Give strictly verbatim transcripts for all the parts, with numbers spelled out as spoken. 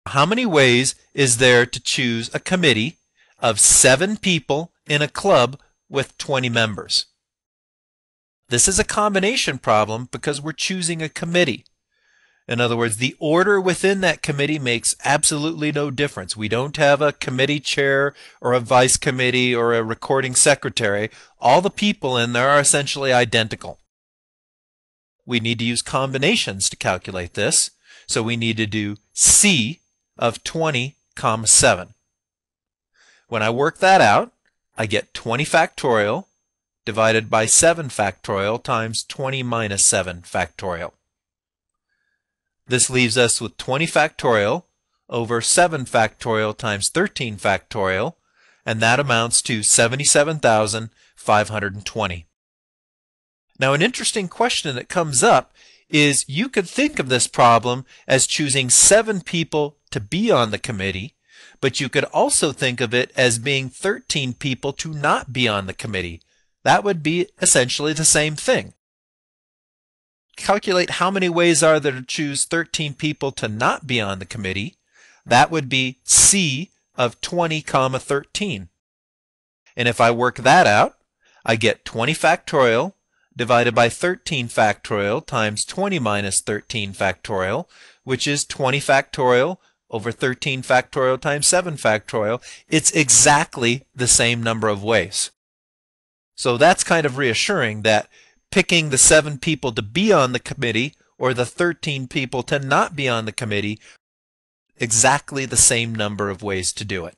How many ways is there to choose a committee of seven people in a club with twenty members? This is a combination problem because we're choosing a committee. In other words, the order within that committee makes absolutely no difference. We don't have a committee chair or a vice committee or a recording secretary. All the people in there are essentially identical. We need to use combinations to calculate this. So we need to do C of twenty comma seven. When I work that out, I get twenty factorial divided by seven factorial times twenty minus seven factorial. This leaves us with twenty factorial over seven factorial times thirteen factorial, and that amounts to seventy-seven thousand five hundred twenty. Now, an interesting question that comes up is you could think of this problem as choosing seven people to be on the committee, but you could also think of it as being thirteen people to not be on the committee. That would be essentially the same thing. Calculate how many ways are there to choose thirteen people to not be on the committee. That would be C of twenty comma thirteen. And if I work that out, I get twenty factorial divided by thirteen factorial times twenty minus thirteen factorial, which is twenty factorial over thirteen factorial times seven factorial. It's exactly the same number of ways. So that's kind of reassuring that picking the seven people to be on the committee or the thirteen people to not be on the committee, exactly the same number of ways to do it.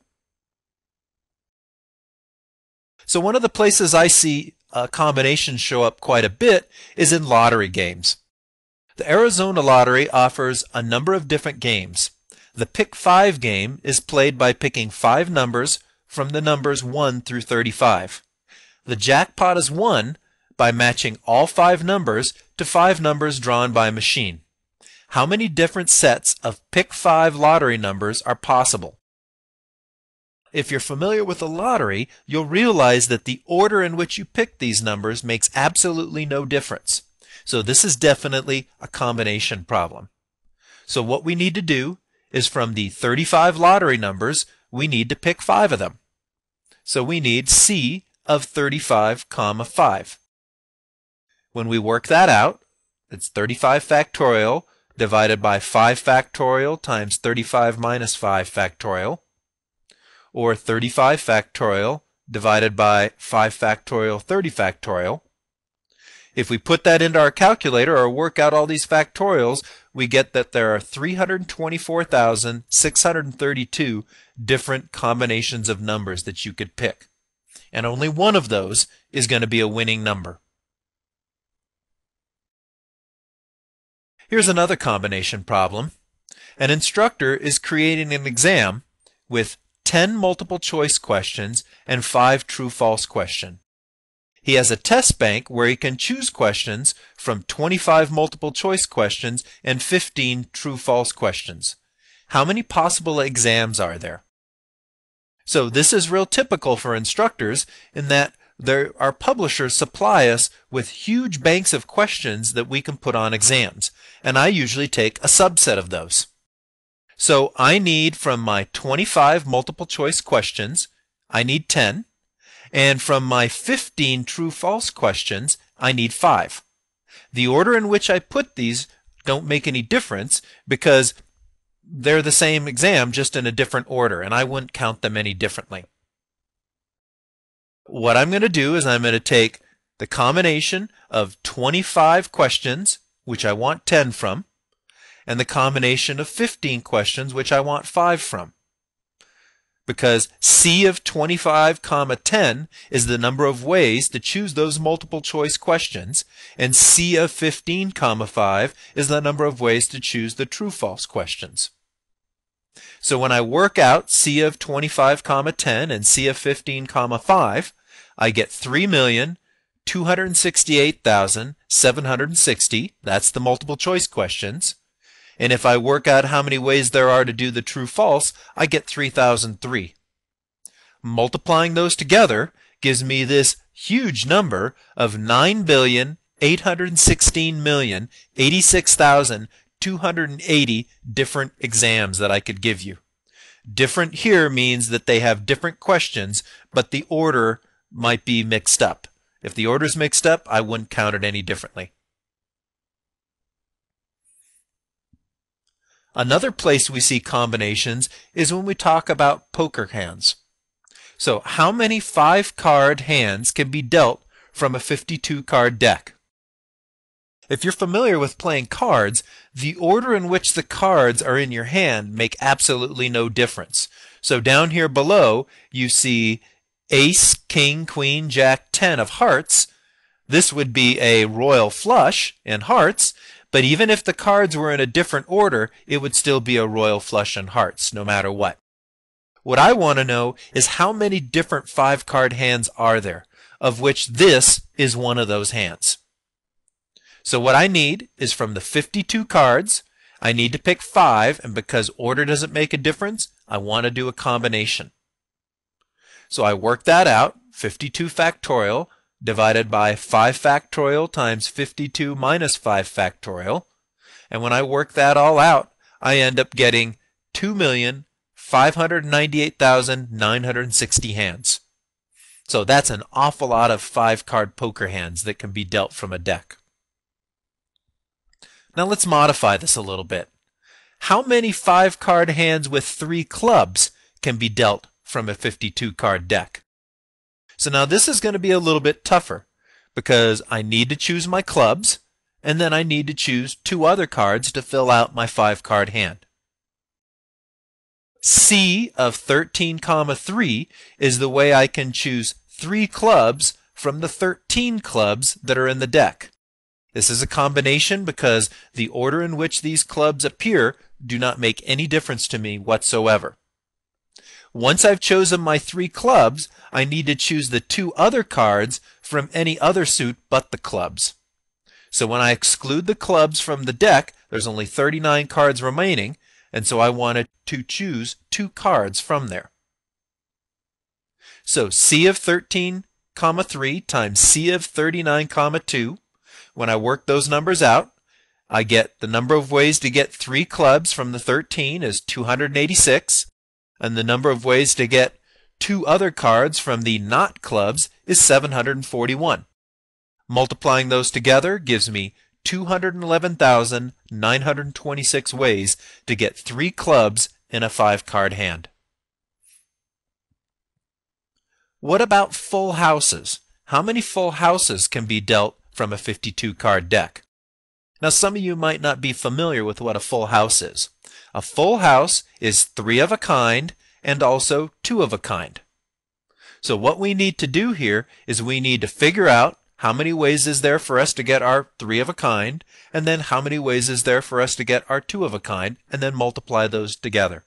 So one of the places I see uh, combinations show up quite a bit is in lottery games. The Arizona Lottery offers a number of different games. The Pick five game is played by picking five numbers from the numbers one through thirty-five. The jackpot is won by matching all five numbers to five numbers drawn by a machine. How many different sets of Pick five lottery numbers are possible? If you're familiar with the lottery, you'll realize that the order in which you pick these numbers makes absolutely no difference. So this is definitely a combination problem. So what we need to do is from the thirty-five lottery numbers, we need to pick five of them. So we need C of thirty-five comma five. When we work that out, it's thirty-five factorial divided by five factorial times thirty-five minus five factorial, or thirty-five factorial divided by five factorial thirty factorial. If we put that into our calculator or work out all these factorials, we get that there are three hundred twenty-four thousand six hundred thirty-two different combinations of numbers that you could pick. And only one of those is going to be a winning number. Here's another combination problem. An instructor is creating an exam with ten multiple choice questions and five true-false questions. He has a test bank where he can choose questions from twenty-five multiple choice questions and fifteen true-false questions. How many possible exams are there? So this is real typical for instructors in that there, our publishers supply us with huge banks of questions that we can put on exams, and I usually take a subset of those. So I need from my twenty-five multiple choice questions, I need ten, and from my fifteen true-false questions, I need five. The order in which I put these don't make any difference because they're the same exam, just in a different order, and I wouldn't count them any differently. What I'm going to do is I'm going to take the combination of twenty-five questions, which I want ten from, and the combination of fifteen questions, which I want five from. Because C of twenty-five comma ten is the number of ways to choose those multiple choice questions, and C of fifteen comma five is the number of ways to choose the true-false questions. So when I work out C of twenty-five comma ten and C of fifteen comma five, I get three million two hundred sixty-eight thousand seven hundred sixty. That's the multiple choice questions. And if I work out how many ways there are to do the true-false, I get three thousand three. Multiplying those together gives me this huge number of nine billion eight hundred sixteen million eighty-six thousand two hundred eighty different exams that I could give you. Different here means that they have different questions, but the order might be mixed up. If the order's mixed up, I wouldn't count it any differently. Another place we see combinations is when we talk about poker hands. So how many five-card hands can be dealt from a fifty-two card deck? If you're familiar with playing cards, the order in which the cards are in your hand make absolutely no difference. So down here below, you see ace, king, queen, jack, ten of hearts. This would be a royal flush in hearts, but even if the cards were in a different order, it would still be a royal flush in hearts, no matter what. What I want to know is how many different five-card hands are there, of which this is one of those hands. So what I need is from the fifty-two cards, I need to pick five, and because order doesn't make a difference, I want to do a combination. So I work that out, fifty-two factorial divided by five factorial times fifty-two minus five factorial. And when I work that all out, I end up getting two million five hundred ninety-eight thousand nine hundred sixty hands. So that's an awful lot of five-card poker hands that can be dealt from a deck. Now let's modify this a little bit. How many five-card hands with three clubs can be dealt from a fifty-two card deck? So now this is going to be a little bit tougher because I need to choose my clubs and then I need to choose two other cards to fill out my five-card hand. C of thirteen comma three is the way I can choose three clubs from the thirteen clubs that are in the deck. This is a combination because the order in which these clubs appear do not make any difference to me whatsoever. Once I've chosen my three clubs, I need to choose the two other cards from any other suit but the clubs. So when I exclude the clubs from the deck, there's only thirty-nine cards remaining, and so I wanted to choose two cards from there. So C of thirteen comma three times C of thirty-nine comma two. When I work those numbers out, I get the number of ways to get three clubs from the thirteen is two hundred eighty-six, and the number of ways to get two other cards from the not clubs is seven hundred forty-one. Multiplying those together gives me two hundred eleven thousand nine hundred twenty-six ways to get three clubs in a five-card hand. What about full houses? How many full houses can be dealt from a fifty-two card deck? Now some of you might not be familiar with what a full house is. A full house is three of a kind and also two of a kind. So what we need to do here is we need to figure out how many ways is there for us to get our three of a kind, and then how many ways is there for us to get our two of a kind, and then multiply those together.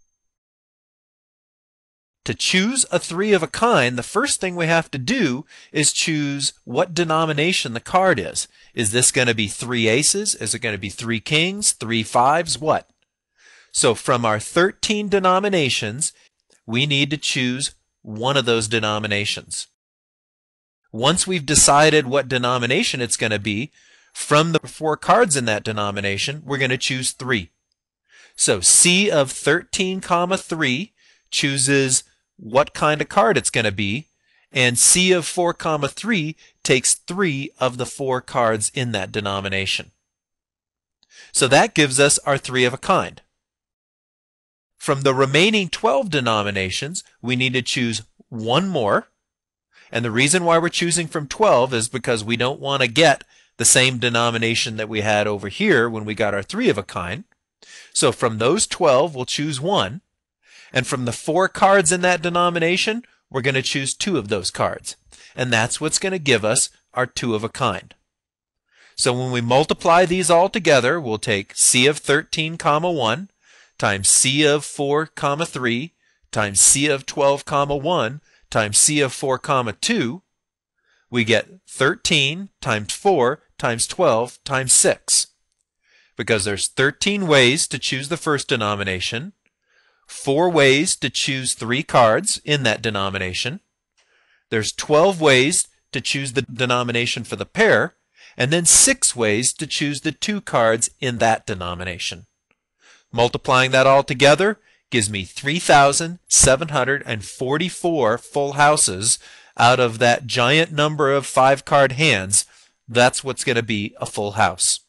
To choose a three of a kind, the first thing we have to do is choose what denomination the card is. Is this going to be three aces? Is it going to be three kings, three fives? What? So from our thirteen denominations, we need to choose one of those denominations. Once we've decided what denomination it's going to be, from the four cards in that denomination, we're going to choose three. So C of thirteen comma three chooses what kind of card it's going to be, and C of four comma three takes three of the four cards in that denomination. So that gives us our three of a kind. From the remaining twelve denominations, we need to choose one more, and the reason why we're choosing from twelve is because we don't want to get the same denomination that we had over here when we got our three of a kind. So from those twelve, we'll choose one. And from the four cards in that denomination, we're going to choose two of those cards. And that's what's going to give us our two of a kind. So when we multiply these all together, we'll take C of thirteen comma one times C of four comma three times C of twelve comma one times C of four comma two. We get thirteen times four times twelve times six. Because there's thirteen ways to choose the first denomination, four ways to choose three cards in that denomination. There's twelve ways to choose the denomination for the pair, and then six ways to choose the two cards in that denomination. Multiplying that all together gives me three thousand seven hundred forty-four full houses out of that giant number of five-card hands. That's what's going to be a full house.